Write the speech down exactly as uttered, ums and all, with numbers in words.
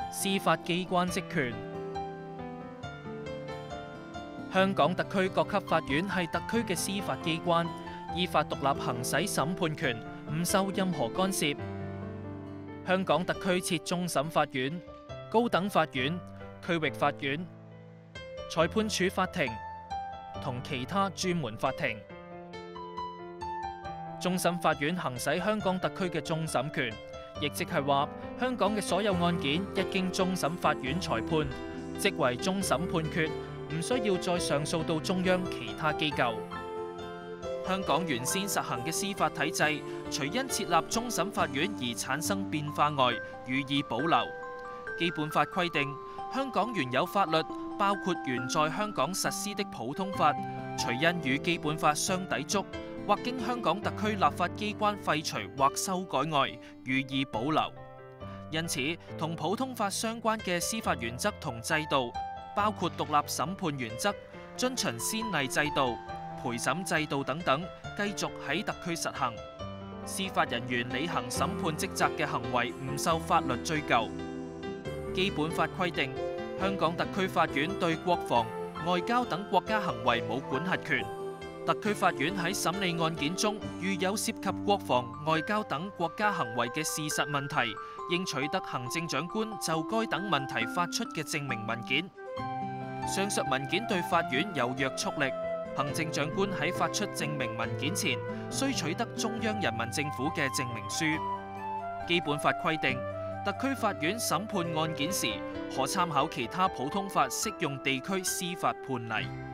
司法機關職權。香港特區各級法院係特區嘅司法機關，依法獨立行使審判權，唔受任何干涉。香港特區設終審法院、高等法院、區域法院、裁判處法庭同其他專門法庭。終審法院行使香港特區嘅終審權，亦即係話香港嘅所有案件一經終審法院裁判，即為終審判決，唔需要再上訴到中央其他機構。香港原先實行嘅司法體制，除因設立終審法院而產生變化外，予以保留。基本法規定，香港原有法律，包括原在香港實施的普通法，除因與基本法相抵觸，或經香港特區立法機關廢除或修改外，予以保留。因此，同普通法相關嘅司法原則同制度，包括獨立審判原則、遵循先例制度、陪審制度等等，繼續喺特區實行。司法人員履行審判職責嘅行為唔受法律追究。基本法規定，香港特區法院對國防、外交等國家行為冇管轄權。特區法院喺審理案件中，如有涉及國防、外交等國家行為嘅事實問題，應取得行政長官就該等問題發出嘅證明文件。上述文件對法院有約束力。行政長官喺發出證明文件前，須取得中央人民政府嘅證明書。基本法規定，特區法院審判案件時，可參考其他普通法適用地區司法判例。